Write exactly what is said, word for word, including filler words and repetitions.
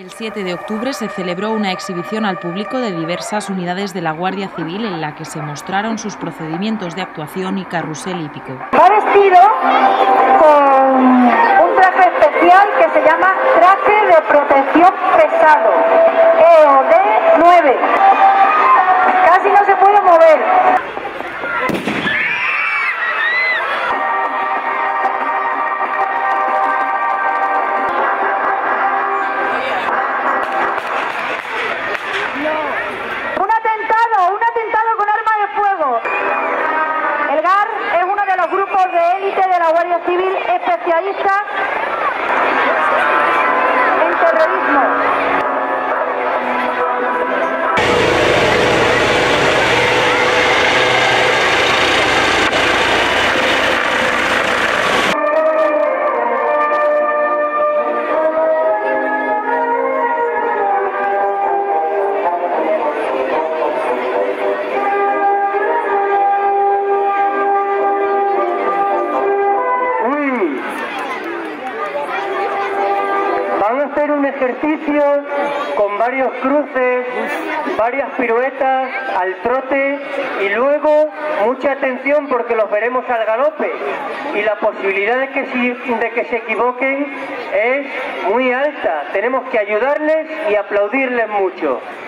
El siete de octubre se celebró una exhibición al público de diversas unidades de la Guardia Civil en la que se mostraron sus procedimientos de actuación y carrusel hípico. Va vestido con un traje especial que se llama traje de protección pesado, E O D nueve. Casi no se puede mover. Grupos de élite de la Guardia Civil especialistas en terrorismo. Van a hacer un ejercicio con varios cruces, varias piruetas, al trote y luego mucha atención porque los veremos al galope y la posibilidad de que, si, de que se equivoquen es muy alta. Tenemos que ayudarles y aplaudirles mucho.